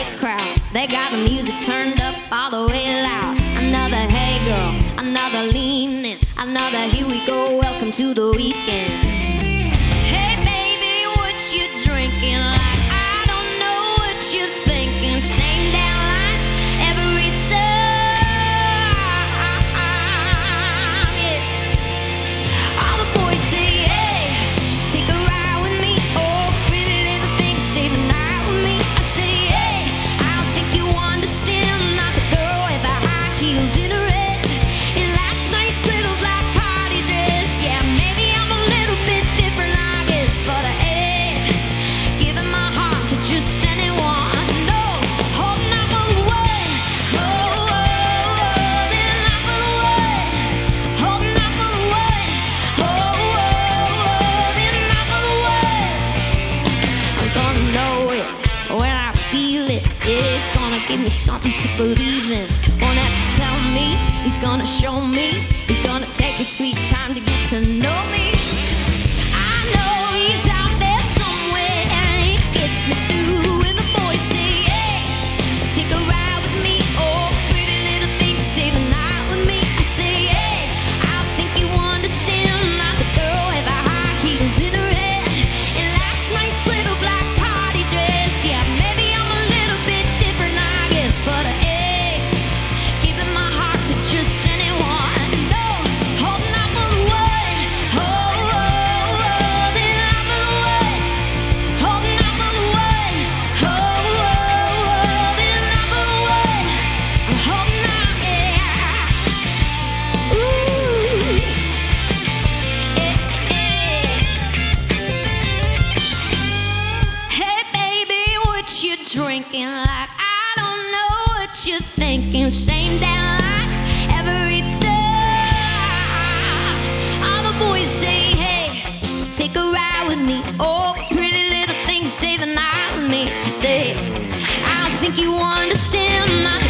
big crowd. They got the music turned up all the way loud. Another hey girl, another lean in, another here we go, welcome to the weekend. Hey baby, what you drinking? Like I don't know what you're thinking. Same damn lines every time, yeah. All the boys say hey, take a ride with me. Oh, pretty little thing, stay the night with me. I say hey, I don't think you understand. I'm not the girl with the high heels in the red and last night's little black party dress. Yeah, maybe I'm a little bit different, I guess, but I ain't giving my heart to just anyone. No, holding out for the one. Oh, oh, oh, then out for the one. Holding out for the one. Oh, oh, oh, then out for the one. I'm gonna know it when I feel it. It's gonna give me something to believe in. Won't have to tell me, he's gonna show me. He's gonna take his sweet time to get to know me. I know he's out there somewhere and he gets me through. And the boys say, hey, take a ride with me. Oh, pretty little thing, stay the night with me. I say, hey, I don't think you understand. I'm not the girl with the high heels in her head and last night's little black party dress. Yeah, maybe I'm a little bit different, I guess, but I ain't giving my heart to just anyone. No, holding out for the one. Oh, oh, oh, then out for the one. Holding out for the one. Oh, oh, oh, then out for the one. I'm holding out, yeah. Ooh, hey baby, what you drinking? Like I don't know what you're thinking. Same damn lines every time. All the boys say, hey, take a ride with me. Oh, pretty little thing, stay the night with me. I say, I don't think you understand. I'm not